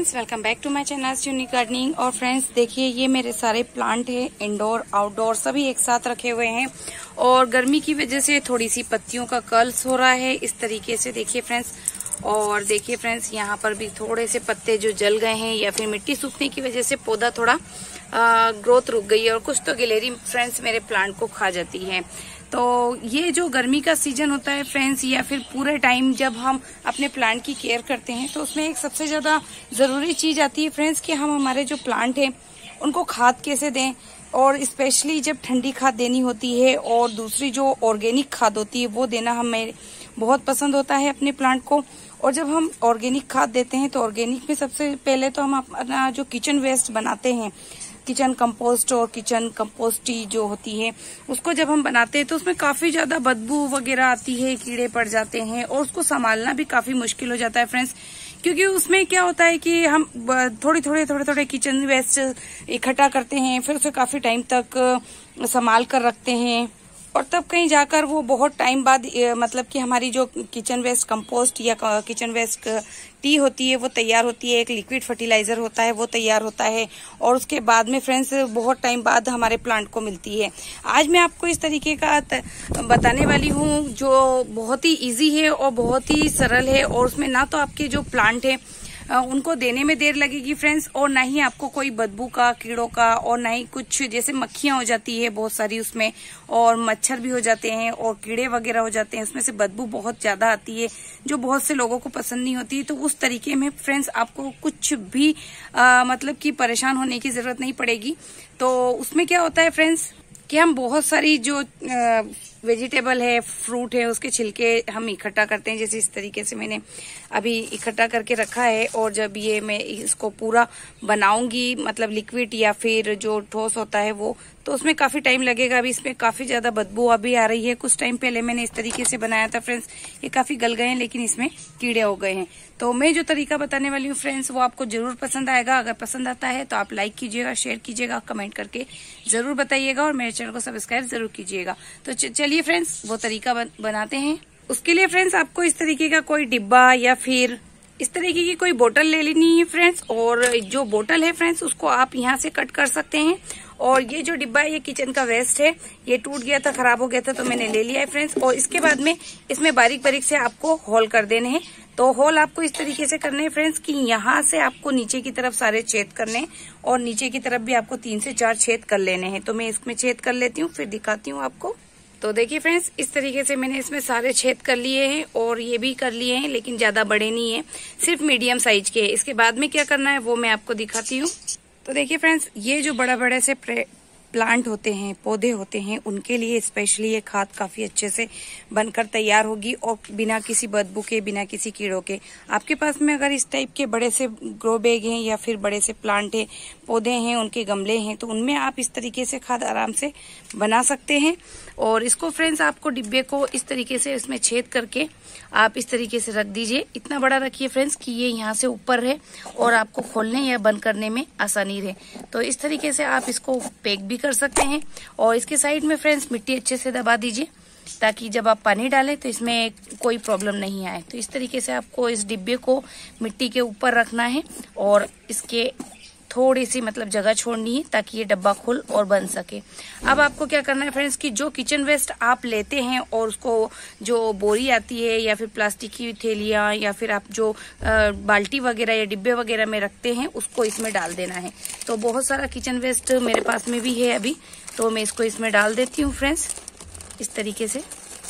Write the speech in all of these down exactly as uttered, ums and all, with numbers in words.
Friends, welcome back to my channel unique gardening. और friends देखिए, ये मेरे सारे प्लांट है, इंडोर आउटडोर सभी एक साथ रखे हुए हैं। और गर्मी की वजह से थोड़ी सी पत्तियों का कर्ल्स हो रहा है इस तरीके से, देखिए फ्रेंड्स। और देखिए फ्रेंड्स, यहाँ पर भी थोड़े से पत्ते जो जल गए हैं या फिर मिट्टी सूखने की वजह से पौधा थोड़ा आ, ग्रोथ रुक गई है। और कुछ तो गिलहरी फ्रेंड्स मेरे प्लांट को खा जाती है। तो ये जो गर्मी का सीजन होता है फ्रेंड्स, या फिर पूरे टाइम जब हम अपने प्लांट की केयर करते हैं, तो उसमें एक सबसे ज्यादा जरूरी चीज आती है फ्रेंड्स कि हम हमारे जो प्लांट है उनको खाद कैसे दें। और स्पेशली जब ठंडी खाद देनी होती है और दूसरी जो ऑर्गेनिक खाद होती है वो देना हमें बहुत पसंद होता है अपने प्लांट को। और जब हम ऑर्गेनिक खाद देते हैं तो ऑर्गेनिक में सबसे पहले तो हम अपना जो किचन वेस्ट बनाते हैं, किचन कंपोस्ट और किचन कंपोस्टी जो होती है, उसको जब हम बनाते हैं तो उसमें काफी ज्यादा बदबू वगैरह आती है, कीड़े पड़ जाते हैं और उसको संभालना भी काफी मुश्किल हो जाता है फ्रेंड्स। क्योंकि उसमें क्या होता है कि हम थोड़ी थोड़े थोड़े थोड़े किचन वेस्ट इकट्ठा करते हैं, फिर उसे काफी टाइम तक संभाल कर रखते हैं और तब कहीं जाकर वो बहुत टाइम बाद मतलब कि हमारी जो किचन वेस्ट कंपोस्ट या किचन वेस्ट टी होती है वो तैयार होती है, एक लिक्विड फर्टिलाइजर होता है वो तैयार होता है। और उसके बाद में फ्रेंड्स बहुत टाइम बाद हमारे प्लांट को मिलती है। आज मैं आपको इस तरीके का बताने वाली हूँ जो बहुत ही इजी है और बहुत ही सरल है। और उसमें ना तो आपके जो प्लांट है उनको देने में देर लगेगी फ्रेंड्स, और ना ही आपको कोई बदबू का, कीड़ों का, और ना ही कुछ जैसे मक्खियां हो जाती है बहुत सारी उसमें, और मच्छर भी हो जाते हैं और कीड़े वगैरह हो जाते हैं, उसमें से बदबू बहुत ज्यादा आती है जो बहुत से लोगों को पसंद नहीं होती है। तो उस तरीके में फ्रेंड्स आपको कुछ भी आ, मतलब कि परेशान होने की जरूरत नहीं पड़ेगी। तो उसमें क्या होता है फ्रेंड्स कि हम बहुत सारी जो वेजिटेबल है, फ्रूट है, उसके छिलके हम इकट्ठा करते हैं। जैसे इस तरीके से मैंने अभी इकट्ठा करके रखा है। और जब ये मैं इसको पूरा बनाऊंगी, मतलब लिक्विड या फिर जो ठोस होता है वो, तो उसमें काफी टाइम लगेगा। अभी इसमें काफी ज्यादा बदबू अभी आ रही है। कुछ टाइम पहले मैंने इस तरीके से बनाया था फ्रेंड्स, ये काफी गल गए हैं लेकिन इसमें कीड़े हो गए हैं। तो मैं जो तरीका बताने वाली हूँ फ्रेंड्स वो आपको जरूर पसंद आएगा। अगर पसंद आता है तो आप लाइक कीजिएगा, शेयर कीजिएगा, कमेंट करके जरूर बताइएगा और मेरे चैनल को सब्सक्राइब जरूर कीजिएगा। तो चलिए फ्रेंड्स वो तरीका बन, बनाते हैं। उसके लिए फ्रेंड्स आपको इस तरीके का कोई डिब्बा या फिर इस तरीके की कोई बोतल ले लेनी है फ्रेंड्स। और जो बोतल है फ्रेंड्स उसको आप यहाँ से कट कर सकते हैं। और ये जो डिब्बा है ये किचन का वेस्ट है, ये टूट गया था, खराब हो गया था, तो मैंने ले लिया है फ्रेंड्स। और इसके बाद में इसमें बारीक बारीक से आपको होल कर देने हैं। तो होल आपको इस तरीके से करने हैं फ्रेंड्स कि यहाँ से आपको नीचे की तरफ सारे छेद करने हैं और नीचे की तरफ भी आपको तीन से चार छेद कर लेने हैं। तो मैं इसमें छेद कर लेती हूँ, फिर दिखाती हूँ आपको। तो देखिए फ्रेंड्स, इस तरीके से मैंने इसमें सारे छेद कर लिए हैं और ये भी कर लिए हैं, लेकिन ज्यादा बड़े नहीं है, सिर्फ मीडियम साइज के। इसके बाद में क्या करना है वो मैं आपको दिखाती हूँ। तो देखिए फ्रेंड्स, ये जो बड़ा बड़े से प्लांट होते हैं, पौधे होते हैं, उनके लिए स्पेशली ये खाद काफी अच्छे से बनकर तैयार होगी और बिना किसी बदबू के, बिना किसी कीड़ों के। आपके पास में अगर इस टाइप के बड़े से ग्रो बैग हैं या फिर बड़े से प्लांट है, पौधे हैं, उनके गमले हैं, तो उनमें आप इस तरीके से खाद आराम से बना सकते हैं। और इसको फ्रेंड्स आपको डिब्बे को इस तरीके से इसमें छेद करके आप इस तरीके से रख दीजिए। इतना बड़ा रखिए फ्रेंड्स कि ये यहाँ से ऊपर है और आपको खोलने या बंद करने में आसानी रहे। तो इस तरीके से आप इसको पैक भी कर सकते हैं। और इसके साइड में फ्रेंड्स मिट्टी अच्छे से दबा दीजिए ताकि जब आप पानी डालें तो इसमें कोई प्रॉब्लम नहीं आए। तो इस तरीके से आपको इस डिब्बे को मिट्टी के ऊपर रखना है और इसके थोड़ी सी मतलब जगह छोड़नी है ताकि ये डब्बा खुल और बन सके। अब आपको क्या करना है फ्रेंड्स कि जो किचन वेस्ट आप लेते हैं और उसको जो बोरी आती है या फिर प्लास्टिक की थैलियां या फिर आप जो बाल्टी वगैरह या डिब्बे वगैरह में रखते हैं उसको इसमें डाल देना है। तो बहुत सारा किचन वेस्ट मेरे पास में भी है अभी, तो मैं इसको इसमें डाल देती हूँ फ्रेंड्स इस तरीके से।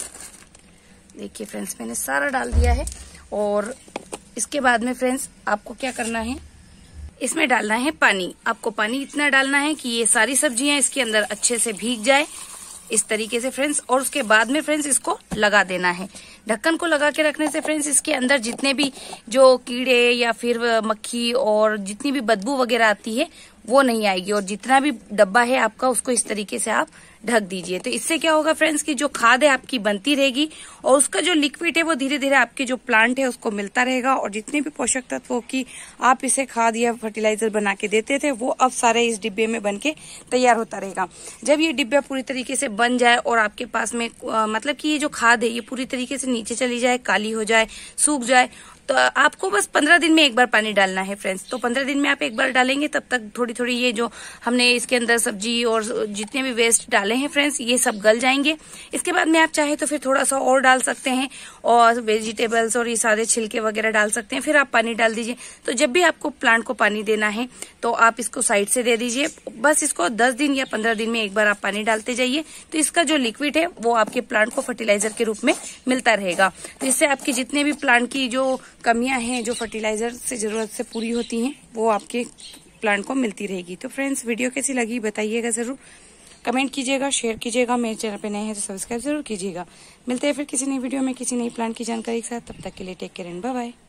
देखिए फ्रेंड्स, मैंने सारा डाल दिया है। और इसके बाद में फ्रेंड्स आपको क्या करना है, इसमें डालना है पानी। आपको पानी इतना डालना है कि ये सारी सब्जियां इसके अंदर अच्छे से भीग जाए इस तरीके से फ्रेंड्स। और उसके बाद में फ्रेंड्स इसको लगा देना है। ढक्कन को लगा के रखने से फ्रेंड्स इसके अंदर जितने भी जो कीड़े या फिर मक्खी और जितनी भी बदबू वगैरह आती है वो नहीं आएगी। और जितना भी डब्बा है आपका उसको इस तरीके से आप ढक दीजिए। तो इससे क्या होगा फ्रेंड्स कि जो खाद है आपकी बनती रहेगी और उसका जो लिक्विड है वो धीरे धीरे आपके जो प्लांट है उसको मिलता रहेगा। और जितने भी पोषक तत्वों की आप इसे खाद या फर्टिलाइजर बना के देते थे वो अब सारे इस डिब्बे में बन के तैयार होता रहेगा। जब ये डिब्बा पूरी तरीके से बन जाए और आपके पास में आ, मतलब कि ये जो खाद है ये पूरी तरीके से नीचे चली जाए, काली हो जाए, सूख जाए, तो आपको बस पंद्रह दिन में एक बार पानी डालना है फ्रेंड्स। तो पंद्रह दिन में आप एक बार डालेंगे, तब तक थोड़ी थोड़ी ये जो हमने इसके अंदर सब्जी और जितने भी वेस्ट डाले हैं फ्रेंड्स, ये सब गल जाएंगे। इसके बाद में आप चाहे तो फिर थोड़ा सा और डाल सकते हैं और वेजिटेबल्स और ये सारे छिलके वगैरह डाल सकते हैं, फिर आप पानी डाल दीजिए। तो जब भी आपको प्लांट को पानी देना है तो आप इसको साइड से दे दीजिए। बस इसको दस दिन या पंद्रह दिन में एक बार आप पानी डालते जाइए, तो इसका जो लिक्विड है वो आपके प्लांट को फर्टिलाइजर के रूप में मिलता रहेगा। तो इससे आपके जितने भी प्लांट की जो कमियां हैं, जो फर्टिलाइजर से जरूरत से पूरी होती हैं, वो आपके प्लांट को मिलती रहेगी। तो फ्रेंड्स, वीडियो कैसी लगी बताइएगा जरूर, कमेंट कीजिएगा, शेयर कीजिएगा। मेरे चैनल पे नए हैं तो सब्सक्राइब जरूर कीजिएगा। मिलते हैं फिर किसी नई वीडियो में किसी नई प्लांट की जानकारी के साथ। तब तक के लिए take care and bye bye.